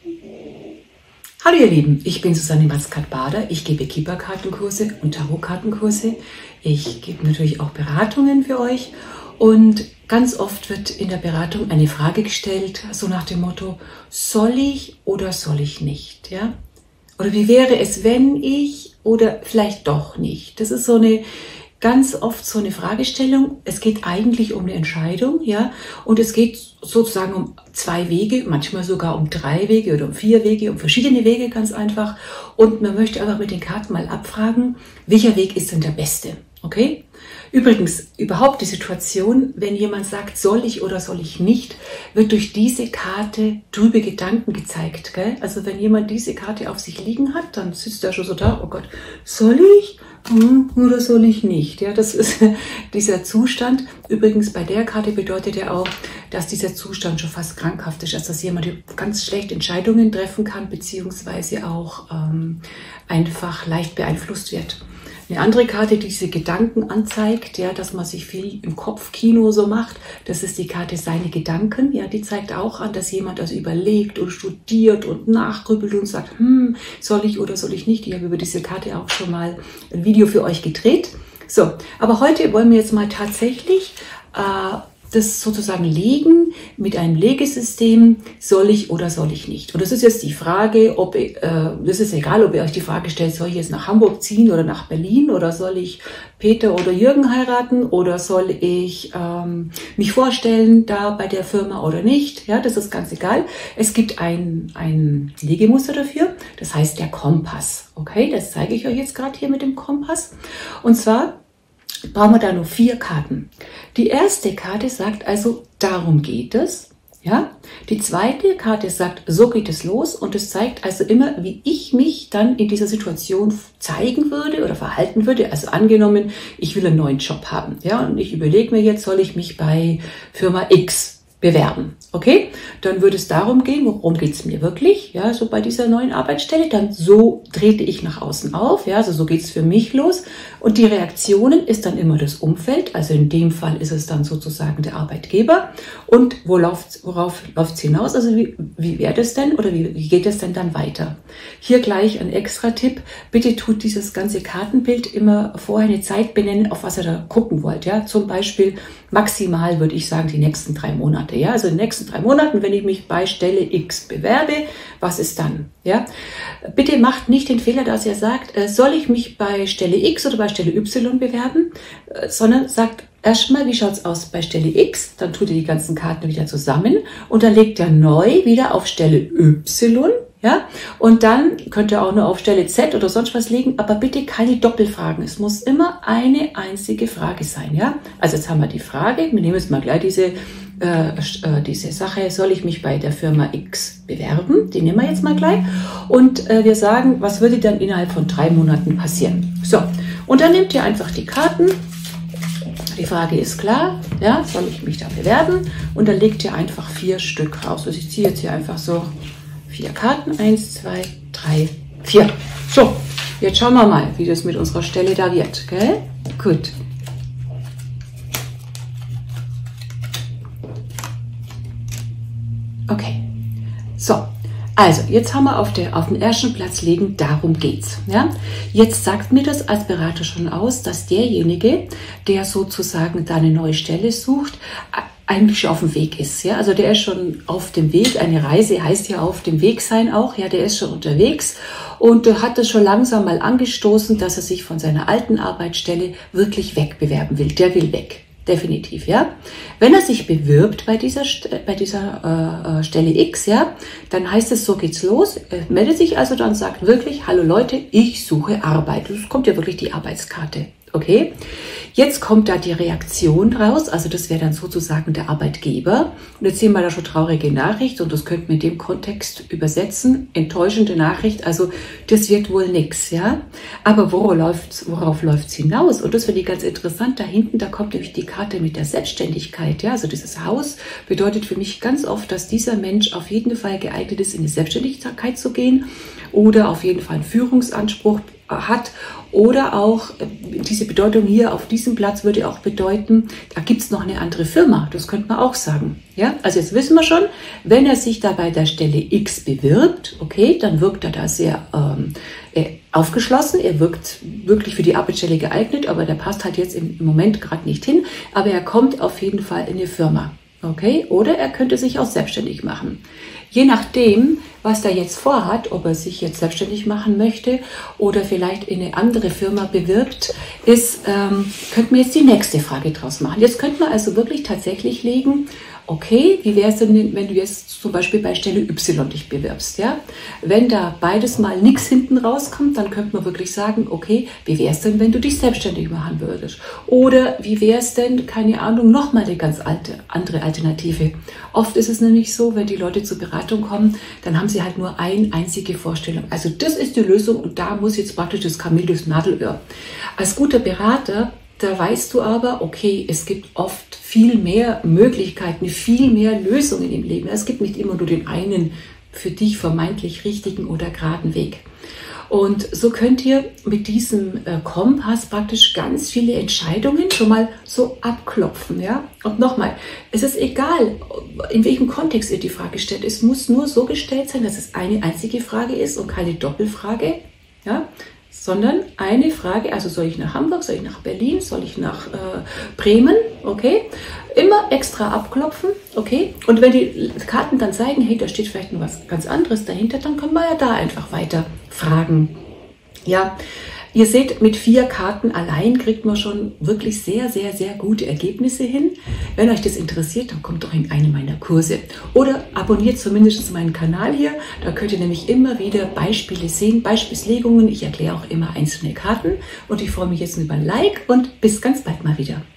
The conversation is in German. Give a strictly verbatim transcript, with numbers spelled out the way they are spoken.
Hallo ihr Lieben, ich bin Susanne Matzkat-Bader. Ich gebe Kippa-Kartenkurse und Tarot-Kartenkurse. Ich gebe natürlich auch Beratungen für euch. Und ganz oft wird in der Beratung eine Frage gestellt, so nach dem Motto, soll ich oder soll ich nicht? Ja? Oder wie wäre es, wenn ich oder vielleicht doch nicht? Das ist so eine ganz oft so eine Fragestellung. Es geht eigentlich um eine Entscheidung, ja, und es geht sozusagen um zwei Wege, manchmal sogar um drei Wege oder um vier Wege, um verschiedene Wege ganz einfach. Und man möchte einfach mit den Karten mal abfragen, welcher Weg ist denn der beste, okay? Übrigens, überhaupt die Situation, wenn jemand sagt, soll ich oder soll ich nicht, wird durch diese Karte trübe Gedanken gezeigt, gell? Also wenn jemand diese Karte auf sich liegen hat, dann sitzt er schon so da, oh Gott, soll ich oder soll ich nicht? Ja, das ist dieser Zustand. Übrigens, bei der Karte bedeutet ja auch, dass dieser Zustand schon fast krankhaft ist, also dass jemand ganz schlecht Entscheidungen treffen kann, beziehungsweise auch ähm, einfach leicht beeinflusst wird. Eine andere Karte, die diese Gedanken anzeigt, ja, dass man sich viel im Kopfkino so macht, das ist die Karte Seine Gedanken. Ja, die zeigt auch an, dass jemand also überlegt und studiert und nachgrübelt und sagt, hm, soll ich oder soll ich nicht? Ich habe über diese Karte auch schon mal ein Video für euch gedreht. So, aber heute wollen wir jetzt mal tatsächlich äh, das sozusagen legen mit einem Legesystem, soll ich oder soll ich nicht? Und das ist jetzt die Frage, ob, äh, das ist egal, ob ihr euch die Frage stellt, soll ich jetzt nach Hamburg ziehen oder nach Berlin oder soll ich Peter oder Jürgen heiraten oder soll ich ähm, mich vorstellen da bei der Firma oder nicht? Ja, das ist ganz egal. Es gibt ein, ein Legemuster dafür, das heißt der Kompass. Okay, das zeige ich euch jetzt gerade hier mit dem Kompass. Und zwar brauchen wir da nur vier Karten. Die erste Karte sagt also, darum geht es. Ja? Die zweite Karte sagt, so geht es los. Und es zeigt also immer, wie ich mich dann in dieser Situation zeigen würde oder verhalten würde. Also angenommen, ich will einen neuen Job haben. Ja? Und ich überlege mir jetzt, soll ich mich bei Firma X bewerben. Okay, dann würde es darum gehen, worum geht es mir wirklich, ja, so bei dieser neuen Arbeitsstelle, dann so trete ich nach außen auf, ja, also so geht es für mich los und die Reaktionen ist dann immer das Umfeld, also in dem Fall ist es dann sozusagen der Arbeitgeber und wo läuft, worauf läuft es hinaus, also wie, wie wäre das denn oder wie, wie geht es denn dann weiter? Hier gleich ein extra Tipp, bitte tut dieses ganze Kartenbild immer vorher eine Zeit benennen, auf was ihr da gucken wollt, ja, zum Beispiel maximal würde ich sagen die nächsten drei Monate, ja, also in den nächsten drei Monaten, wenn ich mich bei Stelle X bewerbe, was ist dann? Ja? Bitte macht nicht den Fehler, dass ihr sagt, äh, soll ich mich bei Stelle X oder bei Stelle Y bewerben, äh, sondern sagt erstmal, wie schaut es aus bei Stelle X, dann tut ihr die ganzen Karten wieder zusammen und dann legt ihr neu wieder auf Stelle Y. Ja, und dann könnt ihr auch nur auf Stelle Z oder sonst was legen, aber bitte keine Doppelfragen. Es muss immer eine einzige Frage sein. Ja, also jetzt haben wir die Frage. Wir nehmen jetzt mal gleich diese, äh, diese Sache. Soll ich mich bei der Firma X bewerben? Die nehmen wir jetzt mal gleich. Und äh, wir sagen, was würde dann innerhalb von drei Monaten passieren? So, und dann nehmt ihr einfach die Karten. Die Frage ist klar, ja, soll ich mich da bewerben? Und dann legt ihr einfach vier Stück raus. Also ich ziehe jetzt hier einfach so vier Karten, eins, zwei, drei, vier. So, jetzt schauen wir mal, wie das mit unserer Stelle da wird, gell? Gut. Okay, so. Also, jetzt haben wir auf, der, auf den ersten Platz liegen, darum geht's. Ja? Jetzt sagt mir das als Berater schon aus, dass derjenige, der sozusagen da eine neue Stelle sucht, eigentlich schon auf dem Weg ist. Ja? Also der ist schon auf dem Weg, eine Reise heißt ja auf dem Weg sein auch, ja, der ist schon unterwegs und hat das schon langsam mal angestoßen, dass er sich von seiner alten Arbeitsstelle wirklich wegbewerben will. Der will weg. Definitiv, ja. Wenn er sich bewirbt bei dieser, bei dieser äh, Stelle X, ja, dann heißt es, so geht's los. Er meldet sich also dann und sagt wirklich, hallo Leute, ich suche Arbeit. Es kommt ja wirklich die Arbeitskarte. Okay, jetzt kommt da die Reaktion raus, also das wäre dann sozusagen der Arbeitgeber. Und jetzt sehen wir da schon traurige Nachricht und das könnten wir in dem Kontext übersetzen. Enttäuschende Nachricht, also das wird wohl nix, ja. Aber worauf läuft's, worauf läuft's hinaus? Und das finde ich ganz interessant. Da hinten, da kommt nämlich die Karte mit der Selbstständigkeit, ja. Also dieses Haus bedeutet für mich ganz oft, dass dieser Mensch auf jeden Fall geeignet ist, in die Selbstständigkeit zu gehen oder auf jeden Fall einen Führungsanspruch hat. Oder auch diese Bedeutung hier auf diesem Platz würde auch bedeuten, da gibt es noch eine andere Firma. Das könnte man auch sagen. Ja? Also jetzt wissen wir schon, wenn er sich da bei der Stelle X bewirbt, okay, dann wirkt er da sehr ähm, aufgeschlossen. Er wirkt wirklich für die Arbeitsstelle geeignet, aber der passt halt jetzt im Moment gerade nicht hin. Aber er kommt auf jeden Fall in eine Firma. Okay? Oder er könnte sich auch selbstständig machen. Je nachdem, was er jetzt vorhat, ob er sich jetzt selbstständig machen möchte oder vielleicht in eine andere Firma bewirbt, ist, ähm, könnten wir jetzt die nächste Frage draus machen. Jetzt könnte man also wirklich tatsächlich legen, okay, wie wäre es denn, wenn du jetzt zum Beispiel bei Stelle Y dich bewirbst, ja? Wenn da beides mal nichts hinten rauskommt, dann könnte man wirklich sagen, okay, wie wäre es denn, wenn du dich selbstständig machen würdest? Oder wie wäre es denn, keine Ahnung, nochmal eine ganz alte, andere Alternative? Oft ist es nämlich so, wenn die Leute zur Beratung kommen, dann haben sie halt nur eine einzige Vorstellung. Also das ist die Lösung und da muss jetzt praktisch das Kamel durchs Nadelöhr. Als guter Berater, da weißt du aber, okay, es gibt oft viel mehr Möglichkeiten, viel mehr Lösungen im Leben. Es gibt nicht immer nur den einen für dich vermeintlich richtigen oder geraden Weg. Und so könnt ihr mit diesem Kompass praktisch ganz viele Entscheidungen schon mal so abklopfen. Ja? Und nochmal, es ist egal, in welchem Kontext ihr die Frage stellt. Es muss nur so gestellt sein, dass es eine einzige Frage ist und keine Doppelfrage. Ja? Sondern eine Frage, also soll ich nach Hamburg, soll ich nach Berlin, soll ich nach äh, Bremen, okay? Immer extra abklopfen, okay? Und wenn die Karten dann zeigen, hey, da steht vielleicht noch was ganz anderes dahinter, dann können wir ja da einfach weiter fragen. Ja, ihr seht, mit vier Karten allein kriegt man schon wirklich sehr, sehr, sehr gute Ergebnisse hin. Wenn euch das interessiert, dann kommt doch in einen meiner Kurse. Oder abonniert zumindest meinen Kanal hier. Da könnt ihr nämlich immer wieder Beispiele sehen, Beispielslegungen. Ich erkläre auch immer einzelne Karten. Und ich freue mich jetzt über ein Like und bis ganz bald mal wieder.